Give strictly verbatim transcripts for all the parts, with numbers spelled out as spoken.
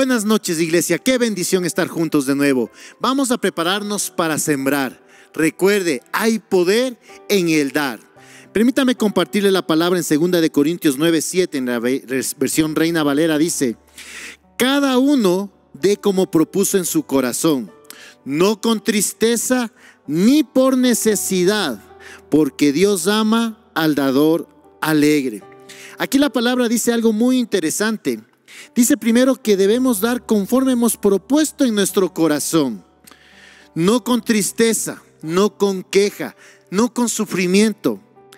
Buenas noches, iglesia. Qué bendición estar juntos de nuevo. Vamos a prepararnos para sembrar. Recuerde, hay poder en el dar. Permítame compartirle la palabra en segunda de Corintios nueve, siete, en la versión Reina Valera dice: cada uno dé como propuso en su corazón, no con tristeza ni por necesidad, porque Dios ama al dador alegre. Aquí la palabra dice algo muy interesante. Dice primero que debemos dar conforme hemos propuesto en nuestro corazón, no con tristeza, no con queja, no con sufrimiento,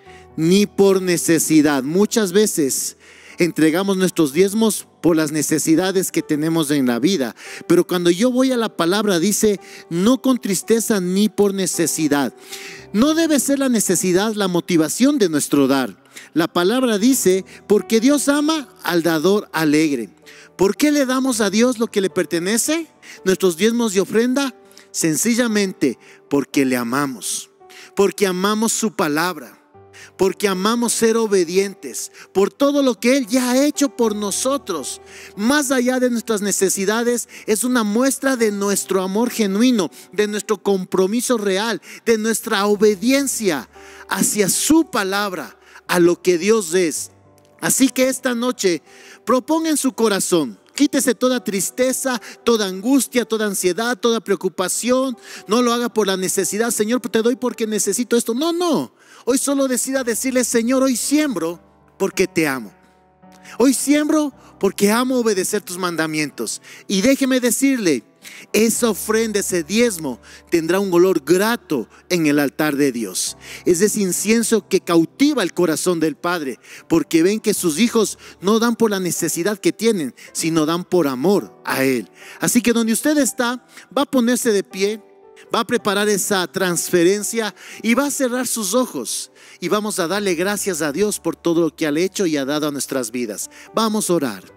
ni por necesidad. Muchas veces entregamos nuestros diezmos por las necesidades que tenemos en la vida, pero cuando yo voy a la palabra dice no con tristeza ni por necesidad. No debe ser la necesidad la motivación de nuestro dar. La palabra dice porque Dios ama al dador alegre. ¿Por qué le damos a Dios lo que le pertenece? Nuestros diezmos y ofrenda, sencillamente porque le amamos, porque amamos su palabra, porque amamos ser obedientes, por todo lo que Él ya ha hecho por nosotros. Más allá de nuestras necesidades, es una muestra de nuestro amor genuino, de nuestro compromiso real, de nuestra obediencia hacia su palabra, a lo que Dios es. Así que esta noche proponga en su corazón, quítese toda tristeza, toda angustia, toda ansiedad, toda preocupación. No lo haga por la necesidad. Señor, te doy porque necesito esto. No, no. Hoy solo decida decirle: Señor, hoy siembro porque te amo. Hoy siembro porque amo obedecer tus mandamientos. Y déjeme decirle, esa ofrenda, ese diezmo tendrá un olor grato en el altar de Dios. Es ese incienso que cautiva el corazón del Padre, porque ven que sus hijos no dan por la necesidad que tienen, sino dan por amor a Él. Así que donde usted está, va a ponerse de pie, va a preparar esa transferencia y va a cerrar sus ojos. Y vamos a darle gracias a Dios por todo lo que ha hecho y ha dado a nuestras vidas. Vamos a orar.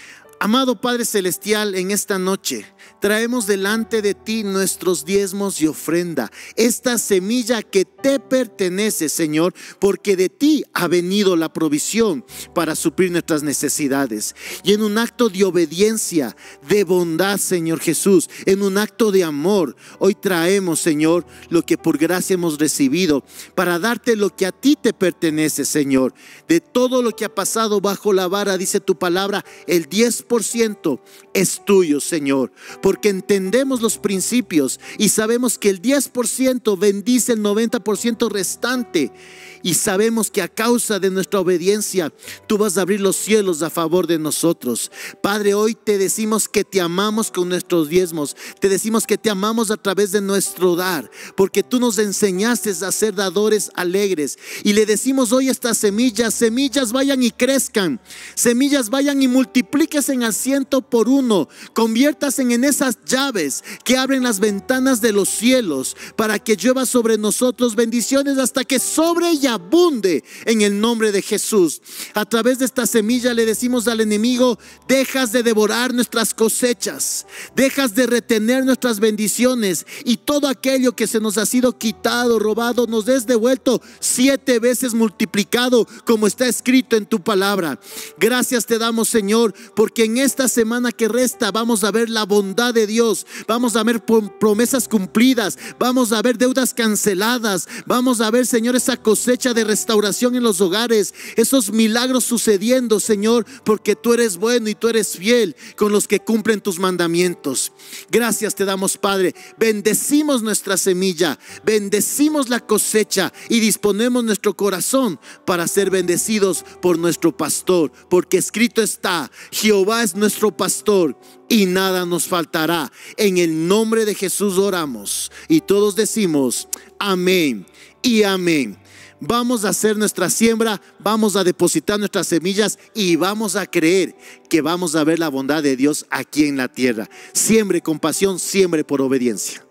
Amado Padre Celestial, en esta noche traemos delante de ti nuestros diezmos y ofrenda, esta semilla que te pertenece, Señor, porque de ti ha venido la provisión para suplir nuestras necesidades. Y en un acto de obediencia, de bondad, Señor Jesús, en un acto de amor, hoy traemos, Señor, lo que por gracia hemos recibido para darte lo que a ti te pertenece, Señor. De todo lo que ha pasado bajo la vara, dice tu palabra, el diez por ciento es tuyo, Señor, porque entendemos los principios y sabemos que el diez por ciento bendice el noventa por ciento restante. Y sabemos que a causa de nuestra obediencia tú vas a abrir los cielos a favor de nosotros. Padre, hoy te decimos que te amamos con nuestros diezmos. Te decimos que te amamos a través de nuestro dar, porque tú nos enseñaste a ser dadores alegres. Y le decimos hoy a estas semillas: semillas vayan y crezcan, semillas vayan y multiplíquense al ciento por uno. Conviértase en esas llaves que abren las ventanas de los cielos para que llueva sobre nosotros bendiciones hasta que sobre y abunde en el nombre de Jesús. A través de esta semilla le decimos al enemigo: dejas de devorar nuestras cosechas, dejas de retener nuestras bendiciones, y todo aquello que se nos ha sido quitado, robado, nos es devuelto siete veces multiplicado, como está escrito en tu palabra. Gracias te damos, Señor, porque en esta semana que resta vamos a ver la bondad de Dios, vamos a ver promesas cumplidas, vamos a ver deudas canceladas, vamos a ver, Señor, esa cosecha de restauración en los hogares, esos milagros sucediendo, Señor, porque tú eres bueno y tú eres fiel con los que cumplen tus mandamientos. Gracias te damos, Padre. Bendecimos nuestra semilla, bendecimos la cosecha y disponemos nuestro corazón para ser bendecidos por nuestro pastor, porque escrito está: Jehová es nuestro pastor y nada nos faltará. En el nombre de Jesús oramos y todos decimos amén y amén. Vamos a hacer nuestra siembra, vamos a depositar nuestras semillas y vamos a creer que vamos a ver la bondad de Dios aquí en la tierra. Siembre con pasión, siembre por obediencia.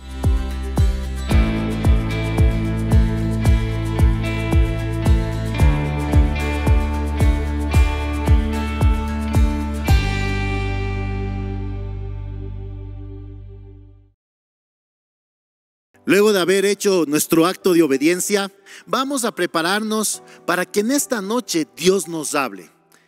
Luego de haber hecho nuestro acto de obediencia, vamos a prepararnos para que en esta noche Dios nos hable.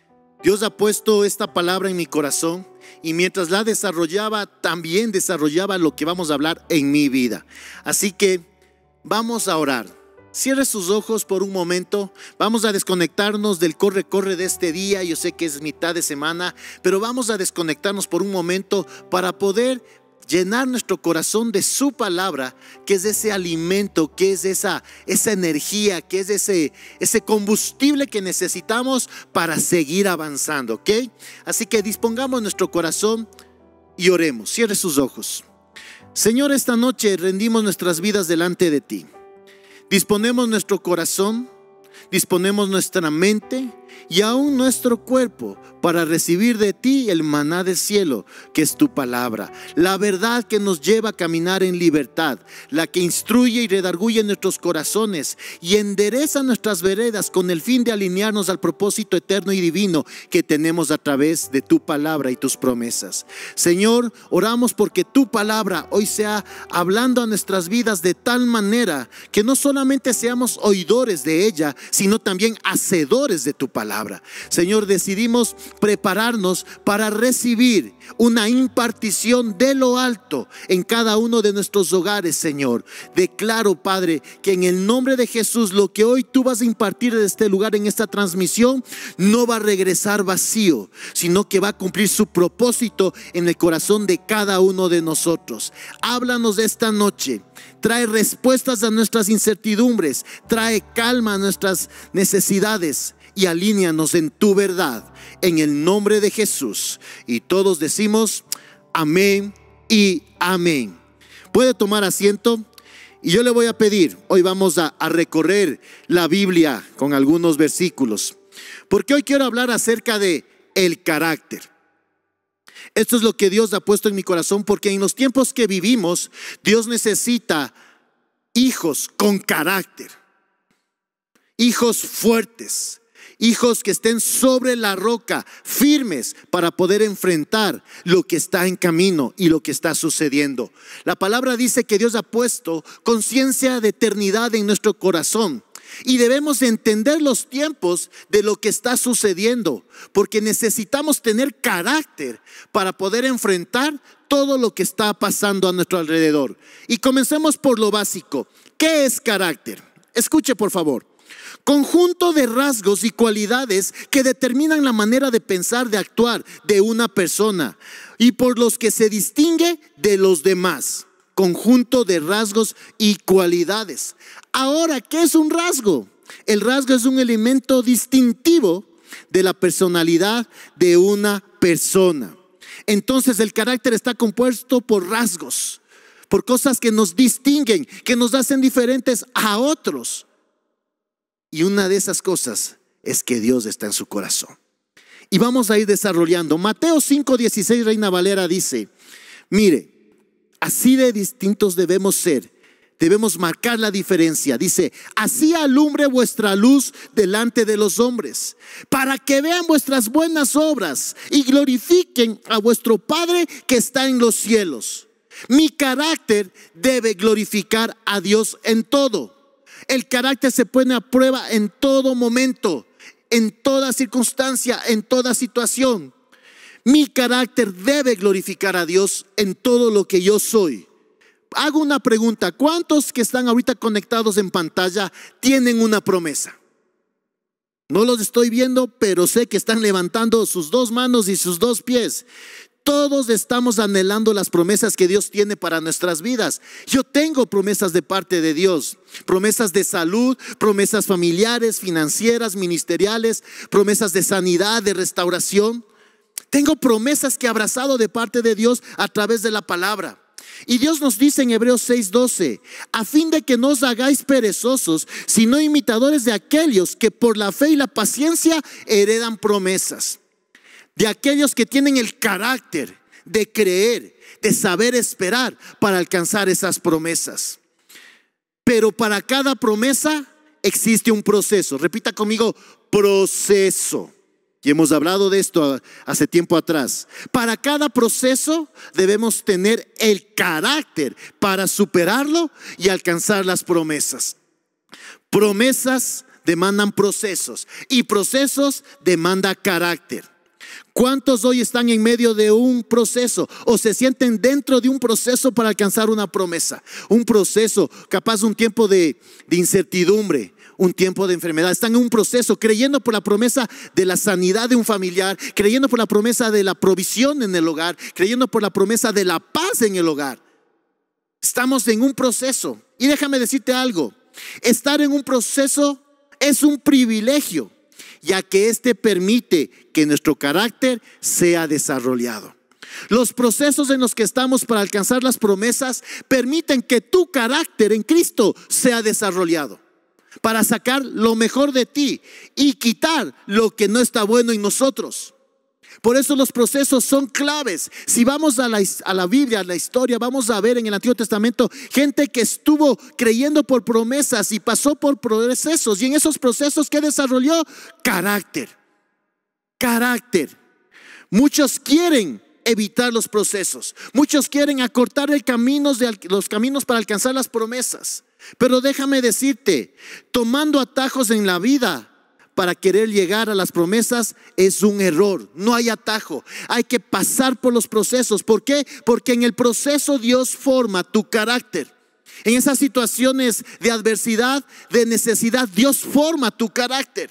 Dios ha puesto esta palabra en mi corazón y mientras la desarrollaba, también desarrollaba lo que vamos a hablar en mi vida. Así que vamos a orar. Cierre sus ojos por un momento. Vamos a desconectarnos del corre-corre de este día. Yo sé que es mitad de semana, pero vamos a desconectarnos por un momento para poder llenar nuestro corazón de su palabra, que es ese alimento, que es esa, esa energía, que es ese, ese combustible que necesitamos para seguir avanzando, ¿ok? Así que dispongamos nuestro corazón y oremos. Cierre sus ojos. Señor, esta noche rendimos nuestras vidas delante de ti. Disponemos nuestro corazón, disponemos nuestra mente y aún nuestro cuerpo para recibir de ti el maná del cielo, que es tu palabra, la verdad que nos lleva a caminar en libertad, la que instruye y redarguye nuestros corazones y endereza nuestras veredas con el fin de alinearnos al propósito eterno y divino que tenemos a través de tu palabra y tus promesas. Señor, oramos porque tu palabra hoy sea hablando a nuestras vidas de tal manera que no solamente seamos oidores de ella, sino también hacedores de tu palabra. Señor, decidimos prepararnos para recibir una impartición de lo alto en cada uno de nuestros hogares, Señor. Declaro, Padre, que en el nombre de Jesús lo que hoy tú vas a impartir de este lugar, en esta transmisión, no va a regresar vacío, sino que va a cumplir su propósito en el corazón de cada uno de nosotros. Háblanos de esta noche. Trae respuestas a nuestras incertidumbres, trae calma a nuestras necesidades y alíneanos en tu verdad, en el nombre de Jesús. Y todos decimos amén y amén. Puede tomar asiento y yo le voy a pedir, hoy vamos a, a recorrer la Biblia con algunos versículos, porque hoy quiero hablar acerca de el carácter. Esto es lo que Dios ha puesto en mi corazón, porque en los tiempos que vivimos, Dios necesita hijos con carácter, hijos fuertes, hijos que estén sobre la roca, firmes para poder enfrentar lo que está en camino y lo que está sucediendo. La palabra dice que Dios ha puesto conciencia de eternidad en nuestro corazón. Y debemos entender los tiempos de lo que está sucediendo, porque necesitamos tener carácter para poder enfrentar todo lo que está pasando a nuestro alrededor. Y comencemos por lo básico. ¿Qué es carácter? Escuche, por favor. Conjunto de rasgos y cualidades que determinan la manera de pensar, de actuar de una persona y por los que se distingue de los demás. Conjunto de rasgos y cualidades. Ahora, ¿qué es un rasgo? El rasgo es un elemento distintivo de la personalidad de una persona. Entonces el carácter está compuesto por rasgos, por cosas que nos distinguen, que nos hacen diferentes a otros. Y una de esas cosas es que Dios está en su corazón. Y vamos a ir desarrollando. Mateo cinco dieciséis, Reina Valera, dice: mire, así de distintos debemos ser, debemos marcar la diferencia. Dice: así alumbre vuestra luz delante de los hombres, para que vean vuestras buenas obras y glorifiquen a vuestro Padre que está en los cielos. Mi carácter debe glorificar a Dios en todo. El carácter se pone a prueba en todo momento, en toda circunstancia, en toda situación. Mi carácter debe glorificar a Dios en todo lo que yo soy. Hago una pregunta: ¿cuántos que están ahorita conectados en pantalla tienen una promesa? No los estoy viendo, pero sé que están levantando sus dos manos y sus dos pies. Todos estamos anhelando las promesas que Dios tiene para nuestras vidas. Yo tengo promesas de parte de Dios, promesas de salud, promesas familiares, financieras, ministeriales, promesas de sanidad, de restauración. Tengo promesas que he abrazado de parte de Dios a través de la palabra. Y Dios nos dice en Hebreos seis doce: a fin de que no os hagáis perezosos, sino imitadores de aquellos que por la fe y la paciencia heredan promesas. De aquellos que tienen el carácter de creer, de saber esperar para alcanzar esas promesas. Pero para cada promesa existe un proceso. Repita conmigo: proceso. Y hemos hablado de esto hace tiempo atrás. Para cada proceso debemos tener el carácter para superarlo y alcanzar las promesas. Promesas demandan procesos y procesos demandan carácter. ¿Cuántos hoy están en medio de un proceso o se sienten dentro de un proceso para alcanzar una promesa? Un proceso, capaz un tiempo de, de incertidumbre, un tiempo de enfermedad. Están en un proceso creyendo por la promesa de la sanidad de un familiar, creyendo por la promesa de la provisión en el hogar, creyendo por la promesa de la paz en el hogar. Estamos en un proceso. Y déjame decirte algo, estar en un proceso es un privilegio, ya que este permite que nuestro carácter sea desarrollado. Los procesos en los que estamos para alcanzar las promesas permiten que tu carácter en Cristo sea desarrollado, para sacar lo mejor de ti y quitar lo que no está bueno en nosotros. Por eso los procesos son claves. Si vamos a la, a la Biblia, a la historia, vamos a ver en el Antiguo Testamento gente que estuvo creyendo por promesas y pasó por procesos. Y en esos procesos, ¿qué desarrolló? Carácter. Carácter. Muchos quieren evitar los procesos. Muchos quieren acortar el camino de, los caminos para alcanzar las promesas. Pero déjame decirte, tomando atajos en la vida para querer llegar a las promesas es un error. No hay atajo. Hay que pasar por los procesos. ¿Por qué? Porque en el proceso Dios forma tu carácter. En esas situaciones de adversidad, de necesidad, Dios forma tu carácter.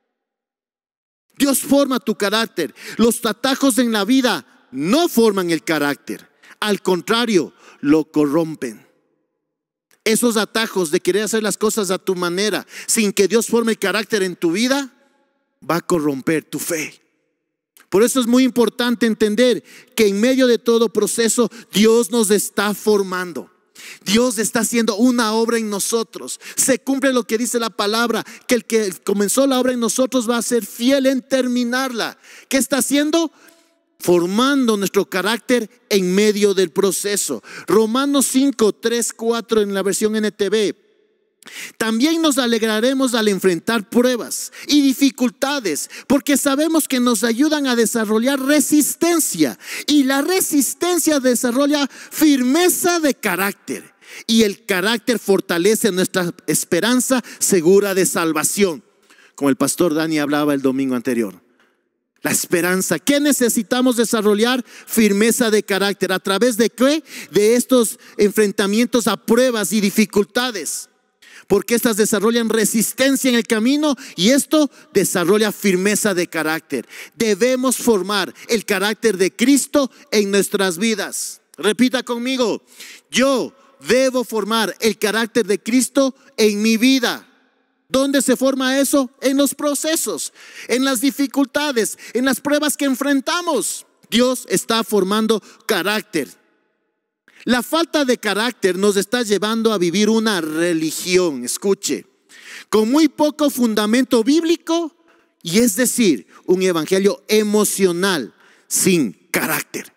Dios forma tu carácter. Los atajos en la vida no forman el carácter. Al contrario, lo corrompen. Esos atajos de querer hacer las cosas a tu manera, sin que Dios forme el carácter en tu vida, va a corromper tu fe. Por eso es muy importante entender que en medio de todo proceso, Dios nos está formando. Dios está haciendo una obra en nosotros. Se cumple lo que dice la palabra, que el que comenzó la obra en nosotros va a ser fiel en terminarla. ¿Qué está haciendo? Formando nuestro carácter en medio del proceso. Romanos cinco, tres, cuatro en la versión N T V. También nos alegraremos al enfrentar pruebas y dificultades, porque sabemos que nos ayudan a desarrollar resistencia, y la resistencia desarrolla firmeza de carácter, y el carácter fortalece nuestra esperanza segura de salvación, como el pastor Dani hablaba el domingo anterior. La esperanza. ¿Qué necesitamos desarrollar? Firmeza de carácter. ¿A través de qué? De estos enfrentamientos a pruebas y dificultades. Porque estas desarrollan resistencia en el camino y esto desarrolla firmeza de carácter. Debemos formar el carácter de Cristo en nuestras vidas. Repita conmigo: yo debo formar el carácter de Cristo en mi vida. ¿Dónde se forma eso? En los procesos, en las dificultades, en las pruebas que enfrentamos. Dios está formando carácter. La falta de carácter nos está llevando a vivir una religión, escuche, con muy poco fundamento bíblico, y es decir, un evangelio emocional sin carácter.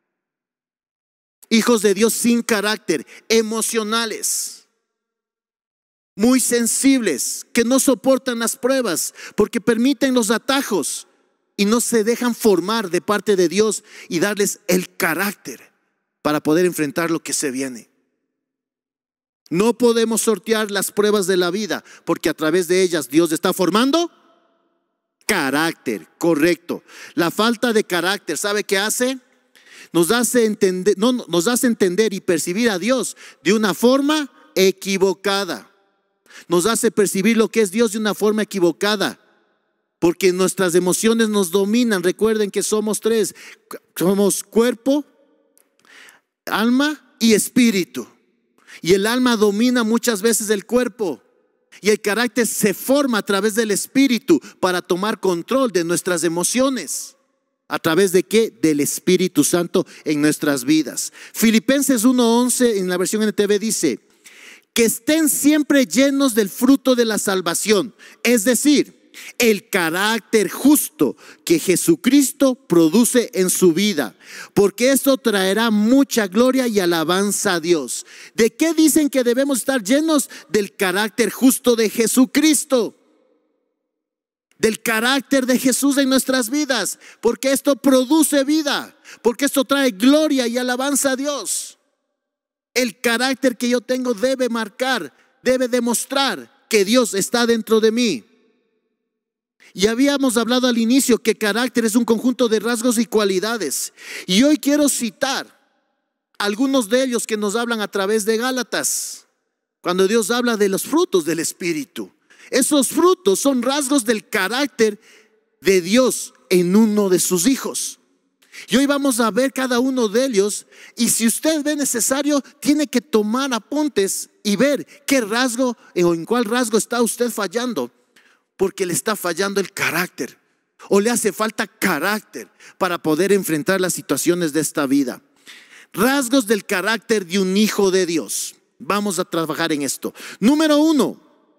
Hijos de Dios sin carácter, emocionales, muy sensibles, que no soportan las pruebas porque permiten los atajos y no se dejan formar de parte de Dios y darles el carácter para poder enfrentar lo que se viene. No podemos sortear las pruebas de la vida porque a través de ellas Dios está formando carácter, correcto. La falta de carácter, ¿sabe qué hace? Nos hace entender, no, nos hace entender y percibir a Dios de una forma equivocada. Nos hace percibir lo que es Dios de una forma equivocada, porque nuestras emociones nos dominan. Recuerden que somos tres: somos cuerpo, alma y espíritu. Y el alma domina muchas veces el cuerpo, y el carácter se forma a través del espíritu para tomar control de nuestras emociones. ¿A través de qué? Del Espíritu Santo en nuestras vidas. Filipenses uno once en la versión N T V dice: que estén siempre llenos del fruto de la salvación, es decir, el carácter justo que Jesucristo produce en su vida, porque esto traerá mucha gloria y alabanza a Dios. ¿De qué dicen que debemos estar llenos? Del carácter justo de Jesucristo, del carácter de Jesús en nuestras vidas, porque esto produce vida, porque esto trae gloria y alabanza a Dios. El carácter que yo tengo debe marcar, debe demostrar que Dios está dentro de mí. Y habíamos hablado al inicio que carácter es un conjunto de rasgos y cualidades. Y hoy quiero citar algunos de ellos que nos hablan a través de Gálatas, cuando Dios habla de los frutos del Espíritu. Esos frutos son rasgos del carácter de Dios en uno de sus hijos. Y hoy vamos a ver cada uno de ellos, y si usted ve necesario, tiene que tomar apuntes y ver qué rasgo o en cuál rasgo está usted fallando, porque le está fallando el carácter o le hace falta carácter para poder enfrentar las situaciones de esta vida. Rasgos del carácter de un hijo de Dios. Vamos a trabajar en esto. Número uno,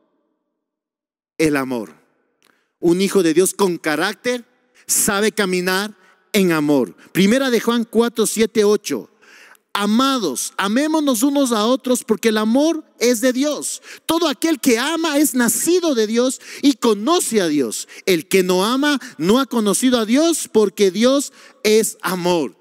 el amor. Un hijo de Dios con carácter sabe caminar en amor. Primera de Juan cuatro, siete, ocho. Amados, amémonos unos a otros porque el amor es de Dios. Todo aquel que ama es nacido de Dios y conoce a Dios. El que no ama no ha conocido a Dios porque Dios es amor.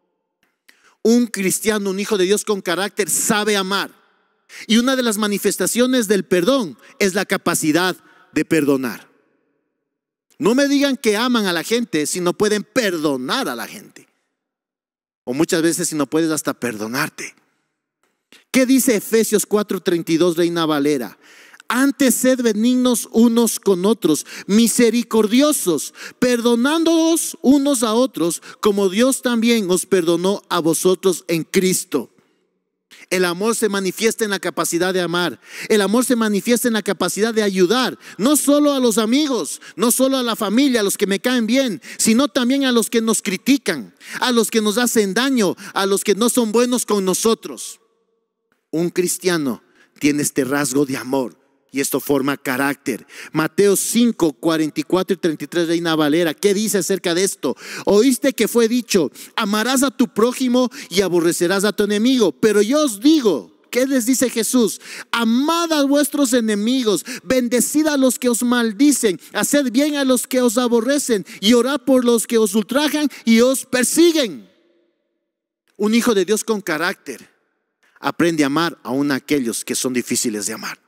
Un cristiano, un hijo de Dios con carácter sabe amar. Y una de las manifestaciones del perdón es la capacidad de perdonar. No me digan que aman a la gente si no pueden perdonar a la gente. O muchas veces si no puedes hasta perdonarte. ¿Qué dice Efesios cuatro, treinta y dos, Reina Valera? Antes sed benignos unos con otros, misericordiosos, perdonándoos unos a otros, como Dios también os perdonó a vosotros en Cristo. El amor se manifiesta en la capacidad de amar. El amor se manifiesta en la capacidad de ayudar, no solo a los amigos, no solo a la familia, a los que me caen bien, sino también a los que nos critican, a los que nos hacen daño, a los que no son buenos con nosotros. Un cristiano tiene este rasgo de amor y esto forma carácter. Mateo cinco, cuarenta y cuatro y treinta y tres, Reina Valera. ¿Qué dice acerca de esto? Oíste que fue dicho: amarás a tu prójimo y aborrecerás a tu enemigo. Pero yo os digo, ¿qué les dice Jesús? Amad a vuestros enemigos, bendecid a los que os maldicen, haced bien a los que os aborrecen y orad por los que os ultrajan y os persiguen. Un hijo de Dios con carácter aprende a amar aún a aquellos que son difíciles de amar.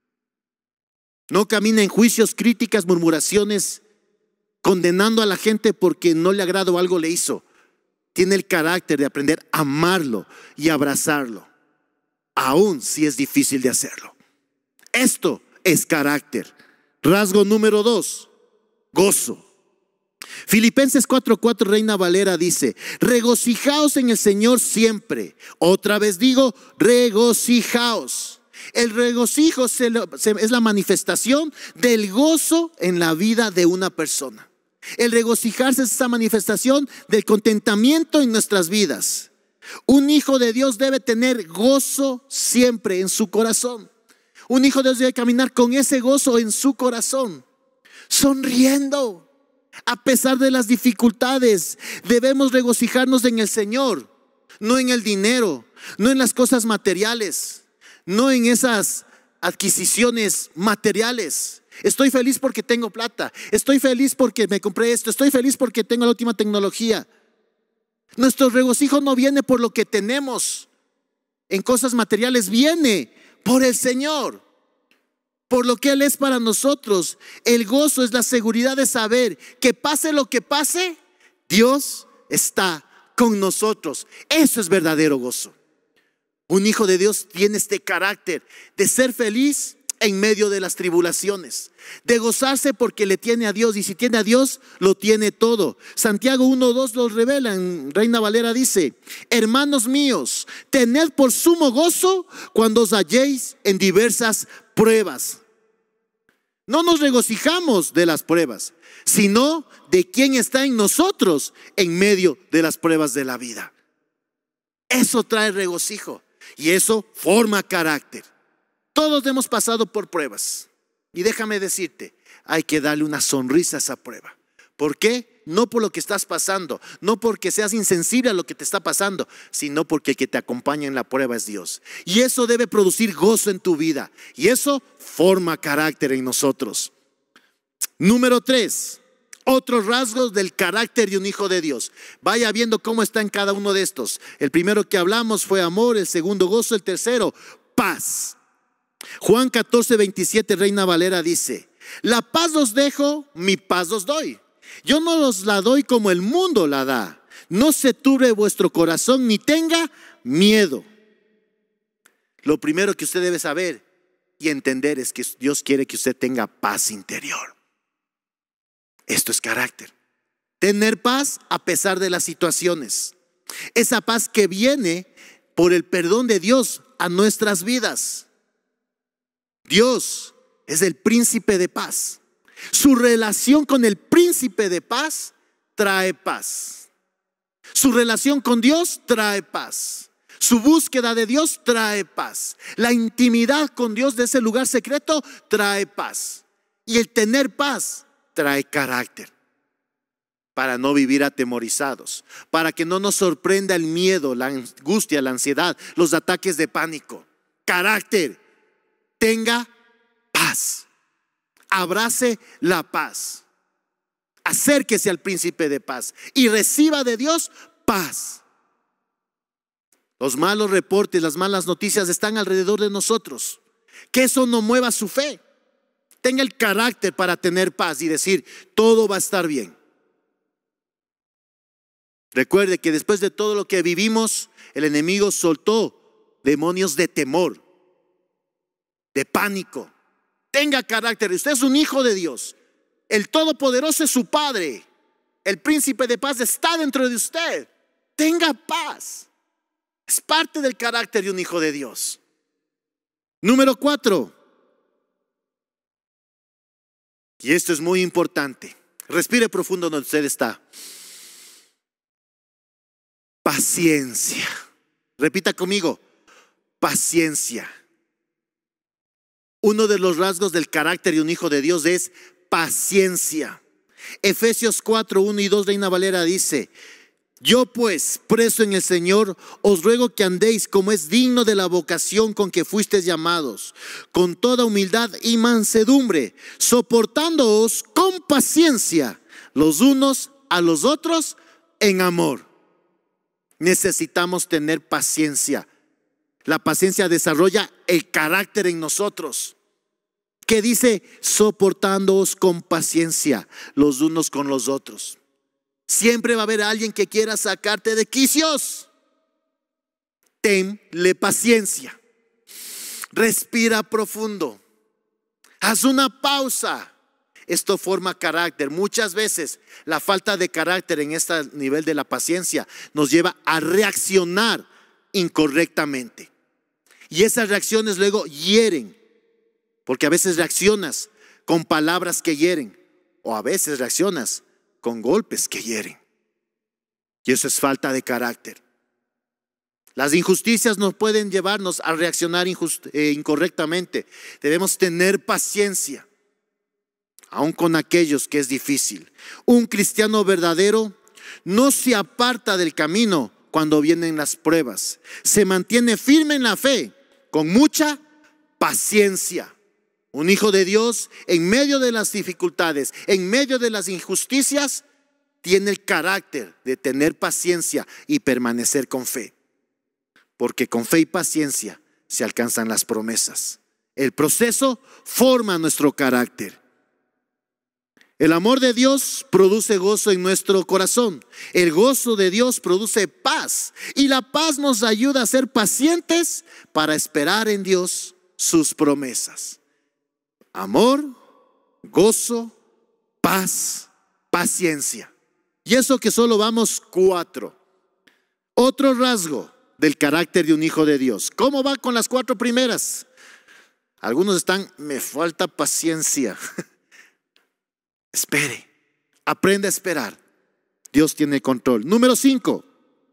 No camina en juicios, críticas, murmuraciones, condenando a la gente porque no le agrada o algo le hizo. Tiene el carácter de aprender a amarlo y abrazarlo, aun si es difícil de hacerlo. Esto es carácter. Rasgo número dos, gozo. Filipenses cuatro, cuatro, Reina Valera dice: regocijaos en el Señor siempre. Otra vez digo, regocijaos. El regocijo es la manifestación del gozo en la vida de una persona. El regocijarse es esa manifestación del contentamiento en nuestras vidas. Un hijo de Dios debe tener gozo siempre en su corazón. Un hijo de Dios debe caminar con ese gozo en su corazón, sonriendo a pesar de las dificultades. Debemos regocijarnos en el Señor, no en el dinero, no en las cosas materiales, no en esas adquisiciones materiales. Estoy feliz porque tengo plata, estoy feliz porque me compré esto, estoy feliz porque tengo la última tecnología. Nuestro regocijo no viene por lo que tenemos en cosas materiales, viene por el Señor, por lo que Él es para nosotros. El gozo es la seguridad de saber que pase lo que pase, Dios está con nosotros. Eso es verdadero gozo. Un hijo de Dios tiene este carácter de ser feliz en medio de las tribulaciones, de gozarse porque le tiene a Dios, y si tiene a Dios, lo tiene todo. Santiago uno, dos lo revela. En Reina Valera dice: hermanos míos, tened por sumo gozo cuando os halléis en diversas pruebas. No nos regocijamos de las pruebas, sino de quien está en nosotros en medio de las pruebas de la vida. Eso trae regocijo y eso forma carácter. Todos hemos pasado por pruebas, y déjame decirte, hay que darle una sonrisa a esa prueba. ¿Por qué? No por lo que estás pasando, no porque seas insensible a lo que te está pasando, sino porque el que te acompaña en la prueba es Dios. Y eso debe producir gozo en tu vida, y eso forma carácter en nosotros. Número tres, otros rasgos del carácter de un hijo de Dios. Vaya viendo cómo está en cada uno de estos. El primero que hablamos fue amor, el segundo gozo, el tercero paz. Juan catorce, veintisiete, Reina Valera dice: la paz os dejo, mi paz os doy. Yo no os la doy como el mundo la da. No se turbe vuestro corazón ni tenga miedo. Lo primero que usted debe saber y entender es que Dios quiere que usted tenga paz interior. Esto es carácter. Tener paz a pesar de las situaciones. Esa paz que viene por el perdón de Dios a nuestras vidas. Dios es el príncipe de paz. Su relación con el príncipe de paz trae paz. Su relación con Dios trae paz. Su búsqueda de Dios trae paz. La intimidad con Dios de ese lugar secreto trae paz. Y el tener paz trae carácter. Para no vivir atemorizados, para que no nos sorprenda el miedo, la angustia, la ansiedad, los ataques de pánico. Carácter. Tenga paz. Abrace la paz. Acérquese al príncipe de paz y reciba de Dios paz. Los malos reportes, las malas noticias están alrededor de nosotros. Que eso no mueva su fe. Tenga el carácter para tener paz y decir, todo va a estar bien. Recuerde que después de todo lo que vivimos, el enemigo soltó demonios de temor, de pánico. Tenga carácter. Usted es un hijo de Dios. El Todopoderoso es su Padre. El príncipe de paz está dentro de usted. Tenga paz. Es parte del carácter de un hijo de Dios. Número cuatro. Y esto es muy importante. Respire profundo donde usted está. Paciencia. Repita conmigo. Paciencia. Uno de los rasgos del carácter de un hijo de Dios es paciencia. Efesios cuatro, uno y dos, Reina Valera dice: yo pues, preso en el Señor, os ruego que andéis como es digno de la vocación con que fuisteis llamados, con toda humildad y mansedumbre, soportándoos con paciencia los unos a los otros en amor. Necesitamos tener paciencia. La paciencia desarrolla el carácter en nosotros. Que dice, soportándoos con paciencia los unos con los otros. Siempre va a haber alguien que quiera sacarte de quicios. Tenle paciencia. Respira profundo. Haz una pausa. Esto forma carácter. Muchas veces la falta de carácter en este nivel de la paciencia nos lleva a reaccionar incorrectamente. Y esas reacciones luego hieren. Porque a veces reaccionas con palabras que hieren. O a veces reaccionas con golpes que hieren. Y eso es falta de carácter. Las injusticias nos pueden llevarnos a reaccionar injust- eh, incorrectamente. Debemos tener paciencia, aun con aquellos que es difícil. Un cristiano verdadero no se aparta del camino cuando vienen las pruebas. Se mantiene firme en la fe, con mucha paciencia. Un hijo de Dios, en medio de las dificultades, en medio de las injusticias, tiene el carácter de tener paciencia y permanecer con fe. Porque con fe y paciencia se alcanzan las promesas. El proceso forma nuestro carácter. El amor de Dios produce gozo en nuestro corazón. El gozo de Dios produce paz. Y la paz nos ayuda a ser pacientes para esperar en Dios sus promesas. Amor, gozo, paz, paciencia. Y eso que solo vamos cuatro. Otro rasgo del carácter de un hijo de Dios. ¿Cómo va con las cuatro primeras? Algunos están, me falta paciencia. Espere, aprenda a esperar. Dios tiene control. Número cinco,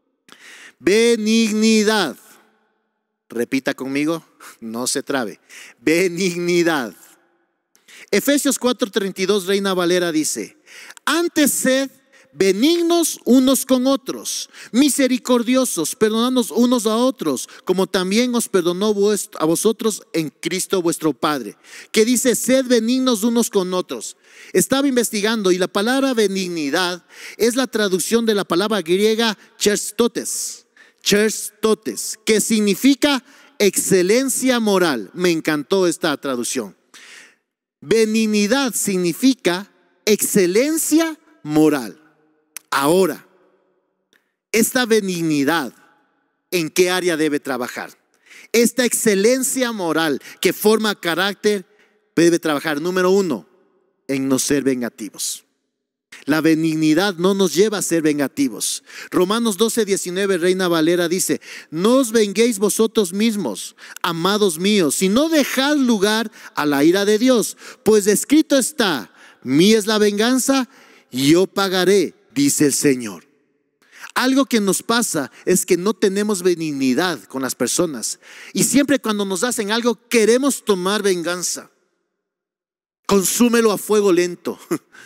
benignidad. Repita conmigo, no se trabe. Benignidad. Efesios cuatro treinta y dos, Reina Valera dice: antes sed benignos unos con otros, misericordiosos, perdonándonos unos a otros, como también os perdonó a vosotros en Cristo vuestro Padre. Que dice, sed benignos unos con otros. Estaba investigando y la palabra benignidad es la traducción de la palabra griega cherstotes, cherstotes, que significa excelencia moral. Me encantó esta traducción. Benignidad significa excelencia moral. Ahora, esta benignidad, ¿en qué área debe trabajar? Esta excelencia moral que forma carácter debe trabajar, número uno, en no ser vengativos. La benignidad no nos lleva a ser vengativos. Romanos doce, diecinueve, Reina Valera dice: no os venguéis vosotros mismos, amados míos, sino dejad lugar a la ira de Dios, pues escrito está: mía es la venganza, y yo pagaré, dice el Señor. Algo que nos pasa es que no tenemos benignidad con las personas, y siempre cuando nos hacen algo queremos tomar venganza. Consúmelo a fuego lento.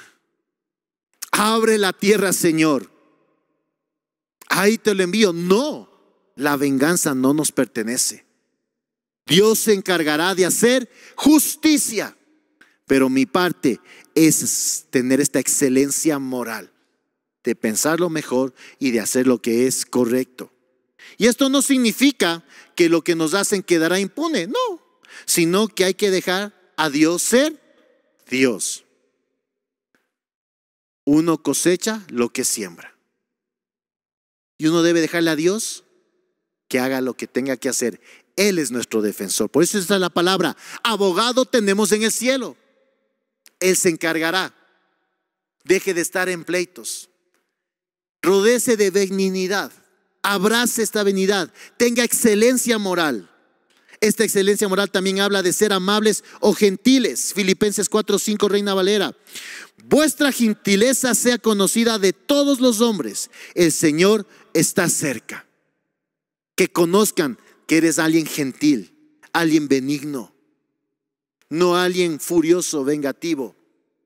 Abre la tierra, Señor. Ahí te lo envío. No, la venganza no nos pertenece. Dios se encargará de hacer justicia, pero mi parte es tener esta excelencia moral, de pensar lo mejor y de hacer lo que es correcto. Y esto no significa que lo que nos hacen quedará impune, no, sino que hay que dejar a Dios ser Dios. Uno cosecha lo que siembra, y uno debe dejarle a Dios que haga lo que tenga que hacer. Él es nuestro defensor. Por eso está la palabra: abogado tenemos en el cielo. Él se encargará. Deje de estar en pleitos. Rodéese de benignidad. Abrace esta benignidad. Tenga excelencia moral. Esta excelencia moral también habla de ser amables o gentiles. Filipenses cuatro, cinco, Reina Valera: vuestra gentileza sea conocida de todos los hombres. El Señor está cerca. Que conozcan que eres alguien gentil, alguien benigno, no alguien furioso, vengativo,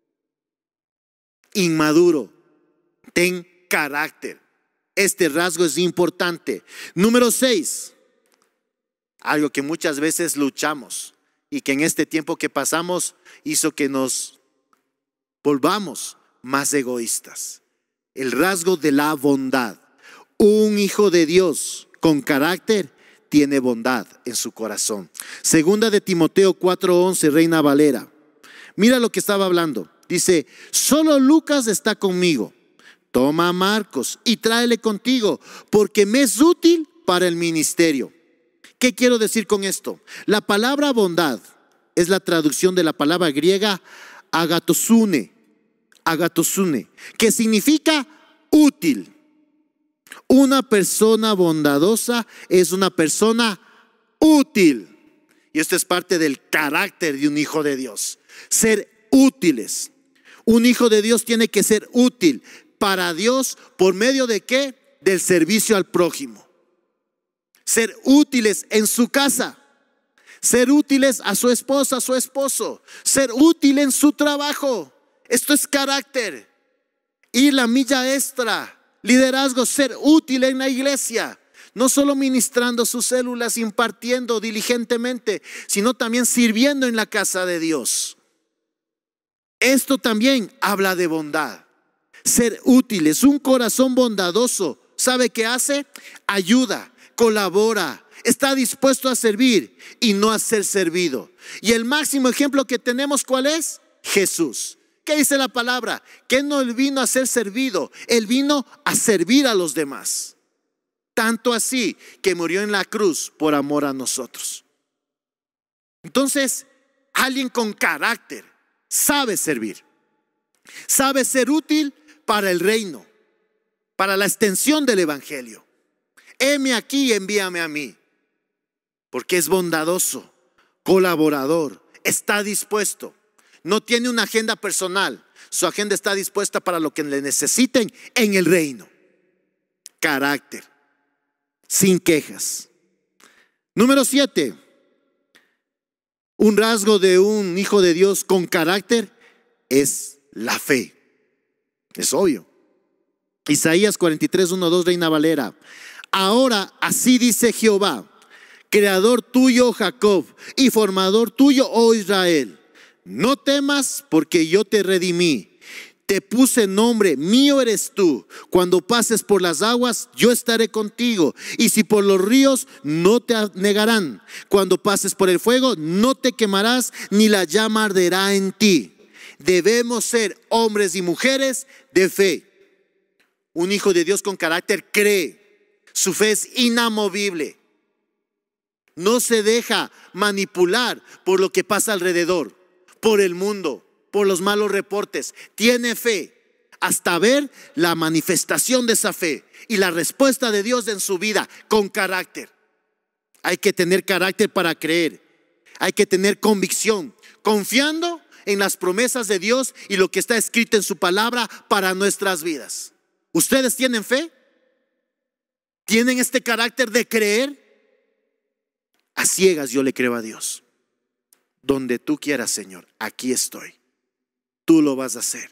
inmaduro. Ten carácter. Este rasgo es importante. Número seis, algo que muchas veces luchamos y que en este tiempo que pasamos hizo que nos volvamos más egoístas. El rasgo de la bondad. Un hijo de Dios con carácter tiene bondad en su corazón. Segunda de Timoteo cuatro, once, Reina Valera. Mira lo que estaba hablando. Dice: solo Lucas está conmigo. Toma a Marcos y tráele contigo, porque me es útil para el ministerio. ¿Qué quiero decir con esto? La palabra bondad es la traducción de la palabra griega agatosune, agatosune, que significa útil. Una persona bondadosa es una persona útil. Y esto es parte del carácter de un hijo de Dios: ser útiles. Un hijo de Dios tiene que ser útil para Dios. ¿Por medio de qué? Del servicio al prójimo. Ser útiles en su casa, ser útiles a su esposa, a su esposo, ser útil en su trabajo. Esto es carácter. Ir la milla extra. Liderazgo, ser útil en la iglesia. No solo ministrando sus células, impartiendo diligentemente, sino también sirviendo en la casa de Dios. Esto también habla de bondad. Ser útiles, un corazón bondadoso. ¿Sabe qué hace? Ayuda, colabora, está dispuesto a servir y no a ser servido. Y el máximo ejemplo que tenemos, ¿cuál es? Jesús. ¿Qué dice la palabra? Que no él vino a ser servido, él vino a servir a los demás. Tanto así que murió en la cruz por amor a nosotros. Entonces, alguien con carácter sabe servir, sabe ser útil para el reino, para la extensión del evangelio. Heme aquí, envíame a mí, porque es bondadoso, colaborador, está dispuesto. No tiene una agenda personal. Su agenda está dispuesta para lo que le necesiten en el reino. Carácter, sin quejas. Número siete. Un rasgo de un hijo de Dios con carácter es la fe. Es obvio. Isaías cuarenta y tres, uno, dos, Reina Valera. Ahora así dice Jehová, creador tuyo, Jacob, y formador tuyo, oh Israel. No temas, porque yo te redimí. Te puse nombre, mío eres tú. Cuando pases por las aguas, yo estaré contigo. Y si por los ríos, no te anegarán. Cuando pases por el fuego, no te quemarás, ni la llama arderá en ti. Debemos ser hombres y mujeres de fe. Un hijo de Dios con carácter cree. Su fe es inamovible. No se deja manipular por lo que pasa alrededor, por el mundo, por los malos reportes. Tiene fe hasta ver la manifestación de esa fe y la respuesta de Dios en su vida con carácter. Hay que tener carácter para creer. Hay que tener convicción, confiando en las promesas de Dios y lo que está escrito en su palabra para nuestras vidas. ¿Ustedes tienen fe? ¿Tienen este carácter de creer? A ciegas yo le creo a Dios. Donde tú quieras, Señor, aquí estoy. Tú lo vas a hacer.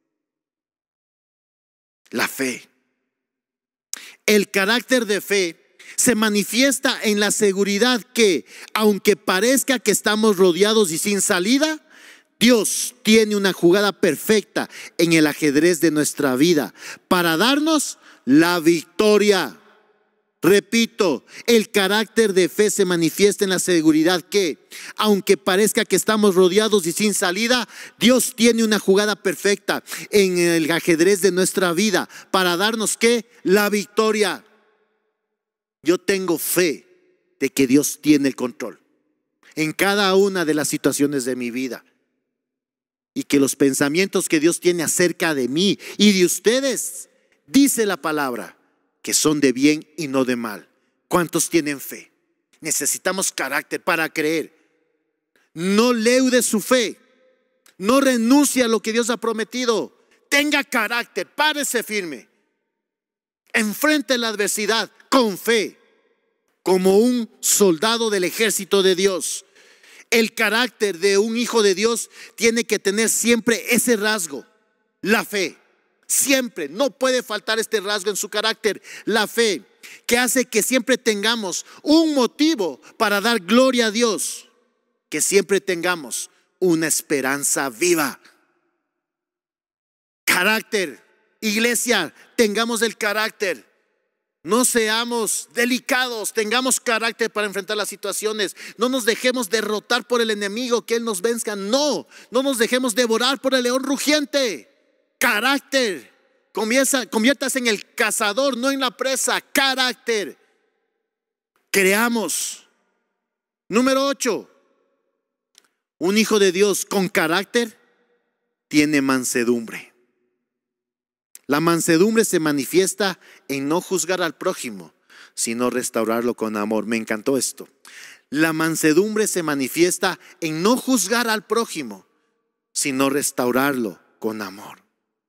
La fe. El carácter de fe se manifiesta en la seguridad que, aunque parezca que estamos rodeados y sin salida, Dios tiene una jugada perfecta en el ajedrez de nuestra vida para darnos la victoria. Repito, el carácter de fe se manifiesta en la seguridad que, aunque parezca que estamos rodeados y sin salida, Dios tiene una jugada perfecta en el ajedrez de nuestra vida para darnos ¿qué? La victoria. Yo tengo fe de que Dios tiene el control en cada una de las situaciones de mi vida y que los pensamientos que Dios tiene acerca de mí y de ustedes, dice la palabra, que son de bien y no de mal. ¿Cuántos tienen fe? Necesitamos carácter para creer. No leude su fe. No renuncie a lo que Dios ha prometido. Tenga carácter, párese firme. Enfrente la adversidad con fe, como un soldado del ejército de Dios. El carácter de un hijo de Dios tiene que tener siempre ese rasgo, la fe. Siempre, no puede faltar este rasgo en su carácter, la fe, que hace que siempre tengamos un motivo para dar gloria a Dios, que siempre tengamos una esperanza viva. Carácter, iglesia, tengamos el carácter. No seamos delicados, tengamos carácter para enfrentar las situaciones. No nos dejemos derrotar por el enemigo, que él nos venzca. No, no nos dejemos devorar por el león rugiente. Carácter. Comienza, conviértase en el cazador, no en la presa. Carácter. Creamos. Número ocho. Un hijo de Dios con carácter tiene mansedumbre. La mansedumbre se manifiesta en no juzgar al prójimo, sino restaurarlo con amor. Me encantó esto. La mansedumbre se manifiesta en no juzgar al prójimo, sino restaurarlo con amor.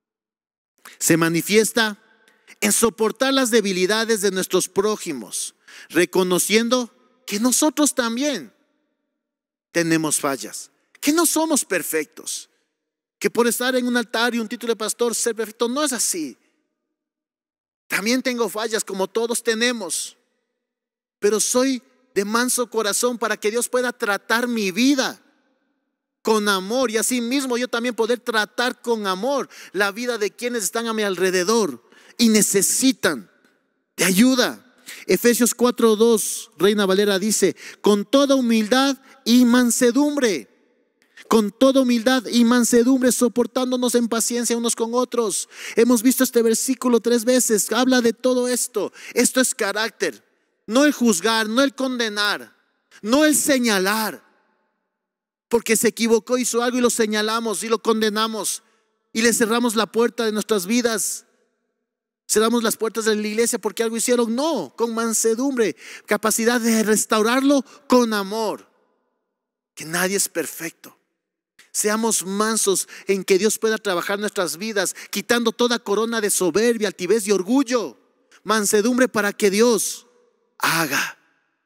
Se manifiesta en soportar las debilidades de nuestros prójimos, reconociendo que nosotros también tenemos fallas, que no somos perfectos, que por estar en un altar y un título de pastor ser perfecto no es así. También tengo fallas como todos tenemos, pero soy de manso corazón para que Dios pueda tratar mi vida con amor y así mismo yo también poder tratar con amor la vida de quienes están a mi alrededor y necesitan de ayuda. Efesios cuatro dos, Reina Valera dice: con toda humildad y mansedumbre, con toda humildad y mansedumbre, soportándonos en paciencia unos con otros. Hemos visto este versículo tres veces, habla de todo esto. Esto es carácter, no el juzgar, no el condenar, no el señalar, porque se equivocó, hizo algo y lo señalamos y lo condenamos y le cerramos la puerta de nuestras vidas. Cerramos las puertas de la iglesia porque algo hicieron. No, con mansedumbre, capacidad de restaurarlo con amor. Que nadie es perfecto. Seamos mansos en que Dios pueda trabajar nuestras vidas, quitando toda corona de soberbia, altivez y orgullo. Mansedumbre para que Dios haga.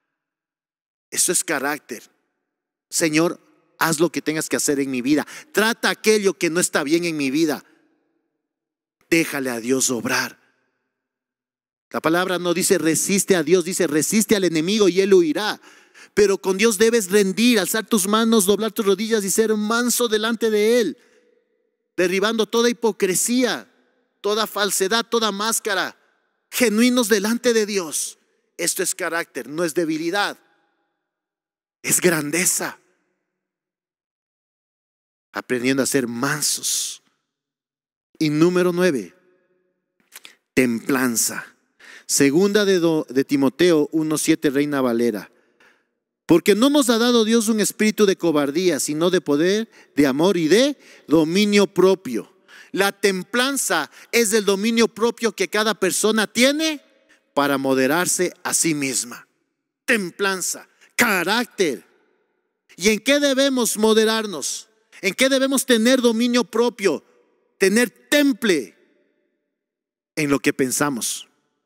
Eso es carácter. Señor, haz lo que tengas que hacer en mi vida. Trata aquello que no está bien en mi vida. Déjale a Dios obrar. La palabra no dice resiste a Dios, dice resiste al enemigo y él huirá. Pero con Dios debes rendir, alzar tus manos, doblar tus rodillas y ser manso delante de él. derribando toda hipocresía, toda falsedad, toda máscara, genuinos delante de Dios. Esto es carácter, no es debilidad, es grandeza. Aprendiendo a ser mansos. Y número nueve, templanza. Segunda de, do, de Timoteo uno siete, Reina Valera. Porque no nos ha dado Dios un espíritu de cobardía, sino de poder, de amor y de dominio propio. La templanza es el dominio propio que cada persona tiene para moderarse a sí misma. Templanza, carácter. ¿Y en qué debemos moderarnos? ¿En qué debemos tener dominio propio? Tener temple en lo que pensamos.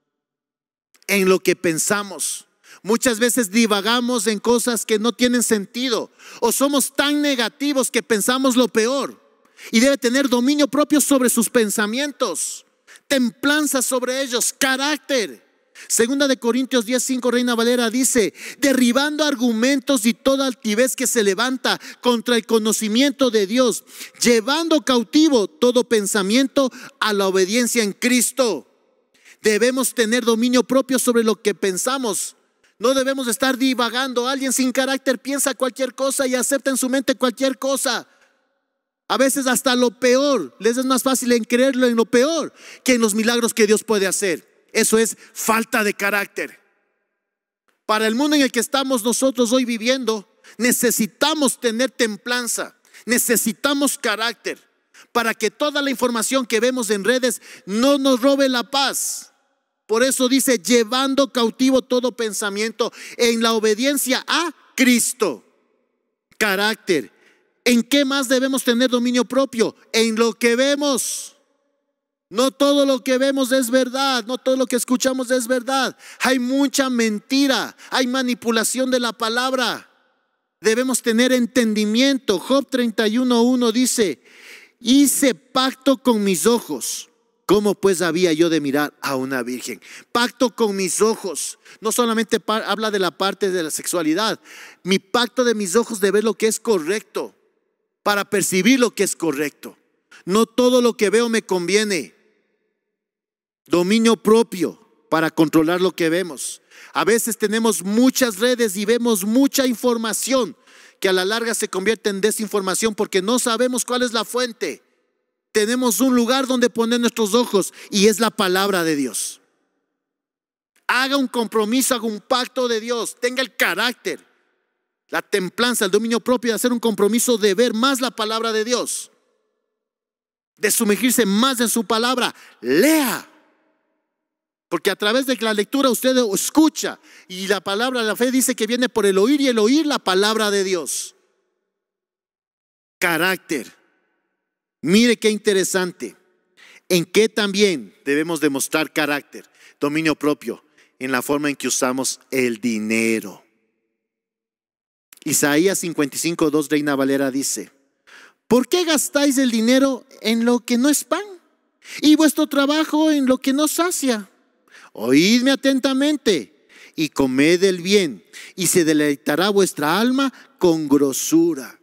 En lo que pensamos. Muchas veces divagamos en cosas que no tienen sentido, o somos tan negativos que pensamos lo peor. Y debe tener dominio propio sobre sus pensamientos, templanza sobre ellos, carácter. Segunda de Corintios diez cinco, Reina Valera dice: derribando argumentos y toda altivez que se levanta contra el conocimiento de Dios, llevando cautivo todo pensamiento a la obediencia en Cristo. Debemos tener dominio propio sobre lo que pensamos. No debemos estar divagando. Alguien sin carácter piensa cualquier cosa y acepta en su mente cualquier cosa. A veces hasta lo peor. Les es más fácil en creerlo en lo peor que en los milagros que Dios puede hacer. Eso es falta de carácter. Para el mundo en el que estamos nosotros hoy viviendo, necesitamos tener templanza, necesitamos carácter, para que toda la información que vemos en redes no nos robe la paz. Por eso dice: llevando cautivo todo pensamiento en la obediencia a Cristo. Carácter. ¿En qué más debemos tener dominio propio? En lo que vemos. No todo lo que vemos es verdad, no todo lo que escuchamos es verdad. Hay mucha mentira, hay manipulación de la palabra. Debemos tener entendimiento. Job treinta y uno uno dice: hice pacto con mis ojos. ¿Cómo pues había yo de mirar a una virgen? Pacto con mis ojos. No solamente habla de la parte de la sexualidad. Mi pacto de mis ojos de ver lo que es correcto, para percibir lo que es correcto. No todo lo que veo me conviene. Dominio propio para controlar lo que vemos. A veces tenemos muchas redes y vemos mucha información que a la larga se convierte en desinformación porque no sabemos cuál es la fuente. Tenemos un lugar donde poner nuestros ojos y es la palabra de Dios. Haga un compromiso, haga un pacto de Dios, tenga el carácter, la templanza, el dominio propio de hacer un compromiso de ver más la palabra de Dios, de sumergirse más en su palabra. Lea, porque a través de la lectura usted escucha, y la palabra de la fe dice que viene por el oír, y el oír la palabra de Dios. Carácter. Mire qué interesante. ¿En qué también debemos demostrar carácter, dominio propio? En la forma en que usamos el dinero. Isaías cincuenta y cinco dos, Reina Valera dice: ¿por qué gastáis el dinero en lo que no es pan, y vuestro trabajo en lo que no sacia? Oídme atentamente y comed el bien, y se deleitará vuestra alma con grosura.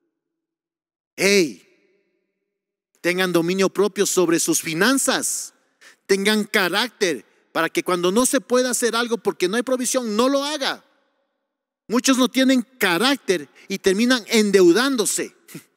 Hey, tengan dominio propio sobre sus finanzas, tengan carácter, para que cuando no se pueda hacer algo porque no hay provisión, no lo haga. Muchos no tienen carácter y terminan endeudándose.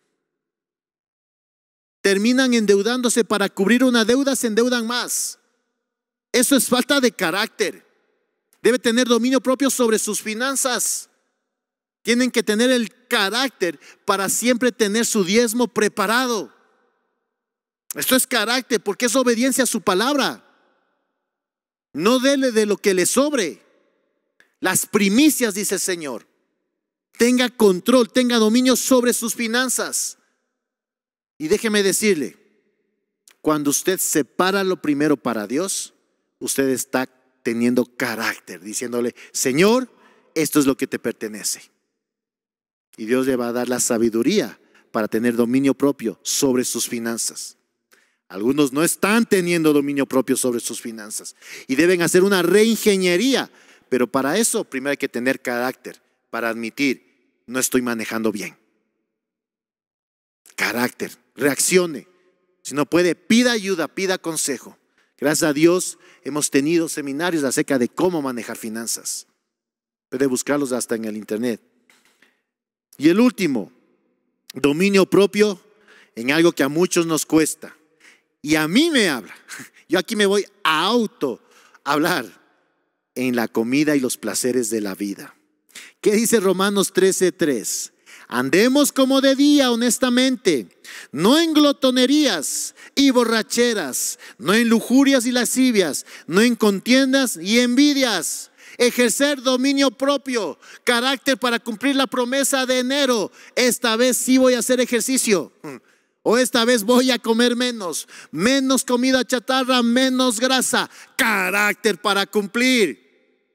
Terminan endeudándose para cubrir una deuda, se endeudan más. Eso es falta de carácter. Debe tener dominio propio sobre sus finanzas. Tienen que tener el carácter para siempre tener su diezmo preparado. Esto es carácter, porque es obediencia a su palabra. No dele de lo que le sobre. Las primicias, dice el Señor. Tenga control, tenga dominio sobre sus finanzas. Y déjeme decirle, cuando usted separa lo primero para Dios, usted está teniendo carácter, diciéndole: Señor, esto es lo que te pertenece. Y Dios le va a dar la sabiduría para tener dominio propio sobre sus finanzas. Algunos no están teniendo dominio propio sobre sus finanzas y deben hacer una reingeniería, pero para eso primero hay que tener carácter, para admitir: no estoy manejando bien. Carácter, reaccione, Si no puede, pida ayuda, pida consejo. Gracias a Dios hemos tenido seminarios acerca de cómo manejar finanzas. Puede buscarlos hasta en el internet. Y el último, dominio propio en algo que a muchos nos cuesta. Y a mí me habla. Yo aquí me voy a auto hablar en la comida y los placeres de la vida. ¿Qué dice Romanos trece tres? Andemos como de día honestamente, no en glotonerías y borracheras, no en lujurias y lascivias, no en contiendas y envidias. Ejercer dominio propio, carácter para cumplir la promesa de enero. Esta vez sí voy a hacer ejercicio. O esta vez voy a comer menos, menos comida chatarra, menos grasa. Carácter para cumplir.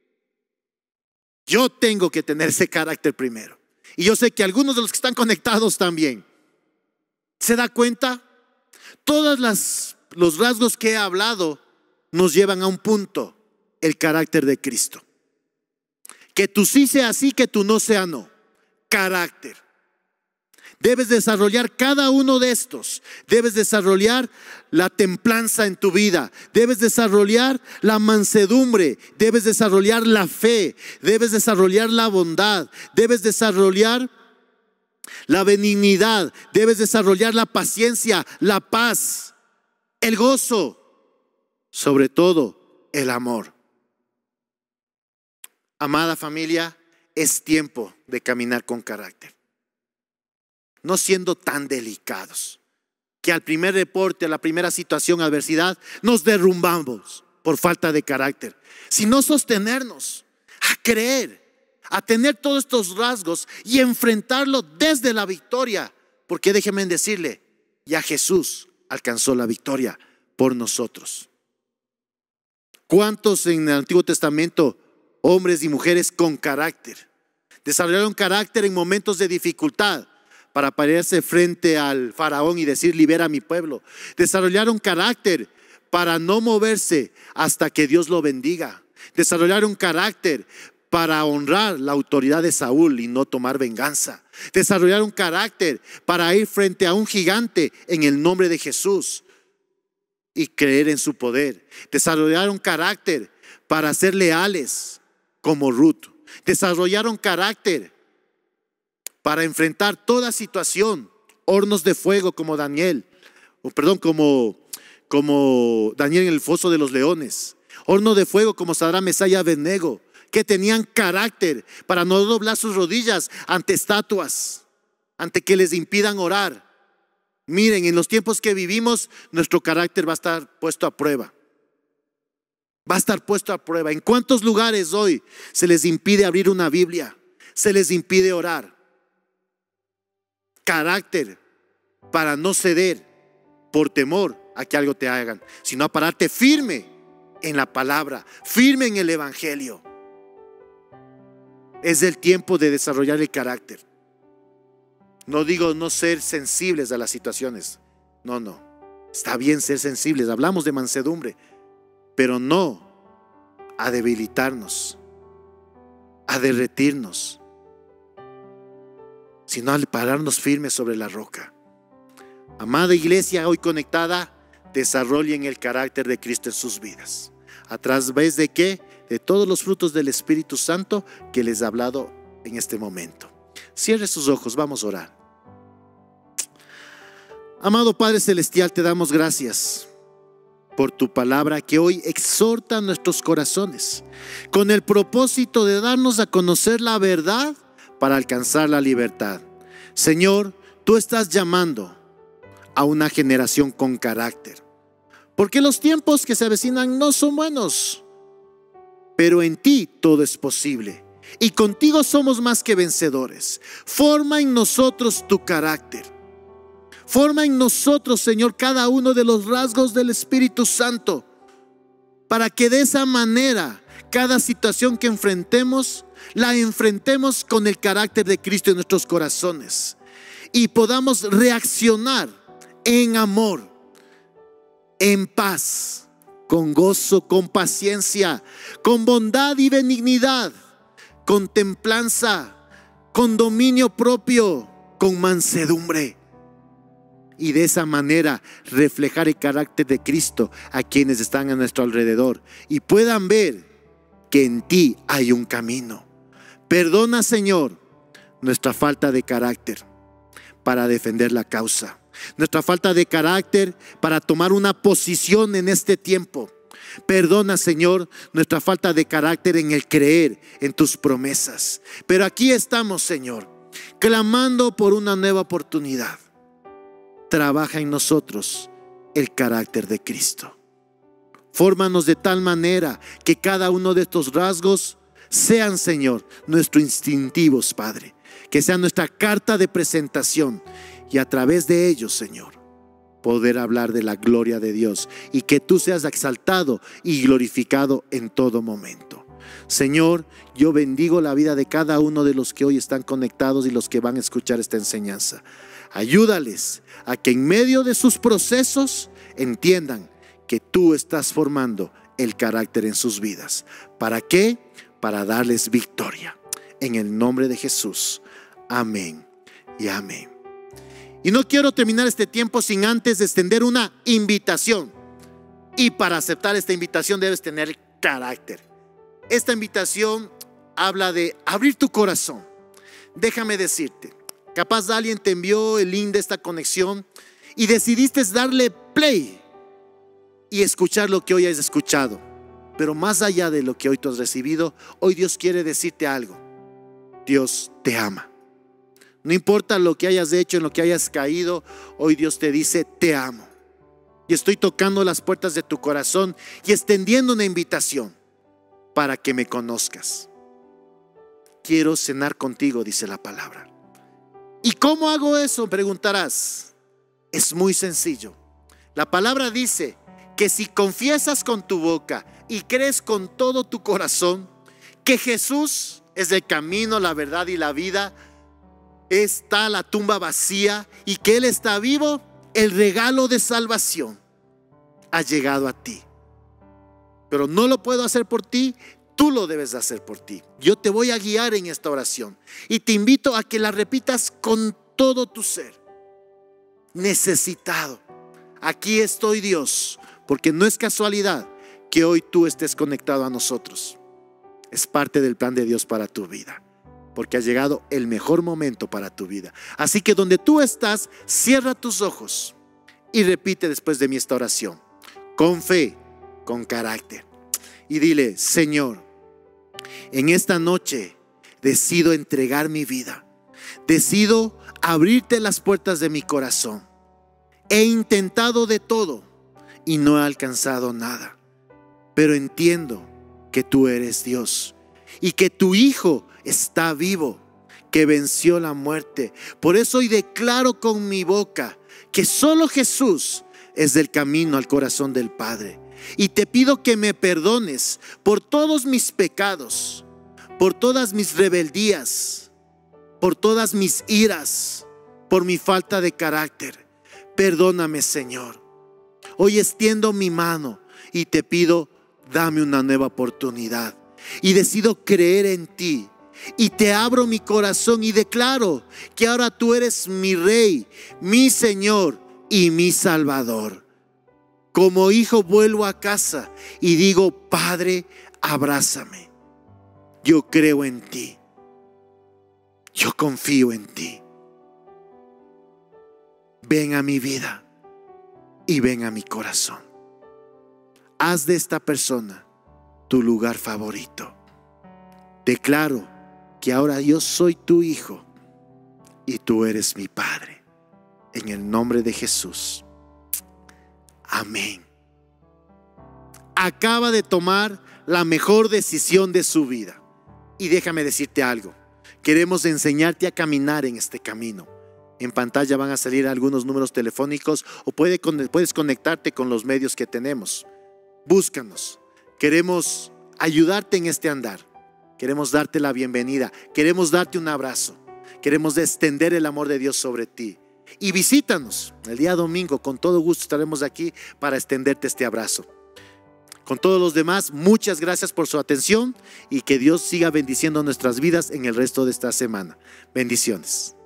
Yo tengo que tener ese carácter primero. Y yo sé que algunos de los que están conectados también. ¿Se da cuenta? Todos las, los rasgos que he hablado nos llevan a un punto: el carácter de Cristo. Que tú sí sea sí, que tú no sea no. Carácter. Debes desarrollar cada uno de estos. Debes desarrollar la templanza en tu vida. Debes desarrollar la mansedumbre. Debes desarrollar la fe. Debes desarrollar la bondad. Debes desarrollar la benignidad. Debes desarrollar la paciencia, la paz, el gozo. Sobre todo, el amor. Amada familia, es tiempo de caminar con carácter. No siendo tan delicados, que al primer reporte, a la primera situación, adversidad, nos derrumbamos por falta de carácter, sino sostenernos, a creer, a tener todos estos rasgos y enfrentarlo desde la victoria. Porque déjenme decirle, ya Jesús alcanzó la victoria por nosotros. ¿Cuántos en el Antiguo Testamento, hombres y mujeres con carácter, desarrollaron carácter en momentos de dificultad para pararse frente al faraón y decir: libera a mi pueblo? Desarrollaron carácter para no moverse hasta que Dios lo bendiga. Desarrollaron carácter para honrar la autoridad de Saúl y no tomar venganza. Desarrollaron carácter para ir frente a un gigante en el nombre de Jesús y creer en su poder. Desarrollaron carácter para ser leales como Ruth. Desarrollaron carácter para enfrentar toda situación, hornos de fuego como Daniel, o perdón, como, como Daniel en el foso de los leones, horno de fuego como Sadrach, Mesach y Abednego, que tenían carácter para no doblar sus rodillas ante estatuas, ante que les impidan orar. Miren, en los tiempos que vivimos, nuestro carácter va a estar puesto a prueba. Va a estar puesto a prueba. ¿En cuántos lugares hoy se les impide abrir una Biblia? Se les impide orar. Carácter para no ceder por temor a que algo te hagan, sino a pararte firme en la palabra, firme en el evangelio. Es el tiempo de desarrollar el carácter. No digo no ser sensibles a las situaciones. No, no. Está bien ser sensibles. Hablamos de mansedumbre, pero no a debilitarnos, a derretirnos, sino al pararnos firmes sobre la roca. Amada iglesia hoy conectada, desarrollen el carácter de Cristo en sus vidas. ¿A través de qué? De todos los frutos del Espíritu Santo que les he hablado en este momento. Cierre sus ojos, vamos a orar. Amado Padre Celestial, te damos gracias por tu palabra que hoy exhorta nuestros corazones con el propósito de darnos a conocer la verdad para alcanzar la libertad. Señor, tú estás llamando a una generación con carácter, porque los tiempos que se avecinan no son buenos, pero en ti todo es posible y contigo somos más que vencedores. Forma en nosotros tu carácter. Forma en nosotros, Señor, cada uno de los rasgos del Espíritu Santo, para que de esa manera cada situación que enfrentemos, la enfrentemos con el carácter de Cristo en nuestros corazones y podamos reaccionar en amor, en paz, con gozo, con paciencia, con bondad y benignidad, con templanza, con dominio propio, con mansedumbre. y de esa manera reflejar el carácter de Cristo a quienes están a nuestro alrededor y puedan ver que en ti hay un camino. Perdona, Señor, nuestra falta de carácter para defender la causa, nuestra falta de carácter para tomar una posición en este tiempo. Perdona, Señor, nuestra falta de carácter en el creer en tus promesas. Pero aquí estamos, Señor, clamando por una nueva oportunidad. Trabaja en nosotros el carácter de Cristo. Fórmanos de tal manera que cada uno de estos rasgos sean, Señor, nuestros instintivos, Padre. Que sean nuestra carta de presentación y a través de ellos, Señor, poder hablar de la gloria de Dios y que tú seas exaltado y glorificado en todo momento. Señor, yo bendigo la vida de cada uno de los que hoy están conectados y los que van a escuchar esta enseñanza. Ayúdales a que en medio de sus procesos entiendan que tú estás formando el carácter en sus vidas. ¿Para qué? Para darles victoria. En el nombre de Jesús. Amén y amén. Y no quiero terminar este tiempo sin antes extender una invitación. Y para aceptar esta invitación debes tener carácter. Esta invitación habla de abrir tu corazón. Déjame decirte, capaz alguien te envió el link de esta conexión y decidiste darle play y escuchar lo que hoy has escuchado. Pero más allá de lo que hoy tú has recibido, hoy Dios quiere decirte algo. Dios te ama. No importa lo que hayas hecho, en lo que hayas caído, hoy Dios te dice, te amo. Y estoy tocando las puertas de tu corazón y extendiendo una invitación para que me conozcas. Quiero cenar contigo, dice la palabra. ¿Y cómo hago eso? Preguntarás. Es muy sencillo. La palabra dice que si confiesas con tu boca y crees con todo tu corazón que Jesús es el camino, la verdad y la vida, está la tumba vacía y que Él está vivo, el regalo de salvación ha llegado a ti. Pero no lo puedo hacer por ti, tú lo debes hacer por ti. Yo te voy a guiar en esta oración y te invito a que la repitas con todo tu ser. Necesitado. Aquí estoy, Dios, porque no es casualidad que hoy tú estés conectado a nosotros. Es parte del plan de Dios para tu vida, porque ha llegado el mejor momento para tu vida. Así que donde tú estás, cierra tus ojos y repite después de mí esta oración, con fe, con carácter. Y dile, Señor, en esta noche decido entregar mi vida. Decido abrirte las puertas de mi corazón. He intentado de todo y no he alcanzado nada. Pero entiendo que tú eres Dios y que tu Hijo está vivo, que venció la muerte. Por eso hoy declaro con mi boca que solo Jesús es el camino al corazón del Padre. Y te pido que me perdones por todos mis pecados, por todas mis rebeldías, por todas mis iras, por mi falta de carácter. Perdóname, Señor. Hoy extiendo mi mano y te pido, dame una nueva oportunidad. Y decido creer en ti. Y te abro mi corazón y declaro que ahora tú eres mi Rey, mi Señor y mi Salvador. Como hijo vuelvo a casa y digo, Padre, abrázame. Yo creo en ti. Yo confío en ti. Ven a mi vida y ven a mi corazón. Haz de esta persona tu lugar favorito. Declaro que ahora yo soy tu hijo y tú eres mi Padre. En el nombre de Jesús. Amén. Acaba de tomar la mejor decisión de su vida. Y déjame decirte algo. Queremos enseñarte a caminar en este camino. En pantalla van a salir algunos números telefónicos o puede, puedes conectarte con los medios que tenemos. Búscanos. Queremos ayudarte en este andar. Queremos darte la bienvenida. Queremos darte un abrazo. Queremos extender el amor de Dios sobre ti. Y visítanos el día domingo. Con todo gusto estaremos aquí para extenderte este abrazo. Con todos los demás, muchas gracias por su atención y que Dios siga bendiciendo nuestras vidas en el resto de esta semana. Bendiciones.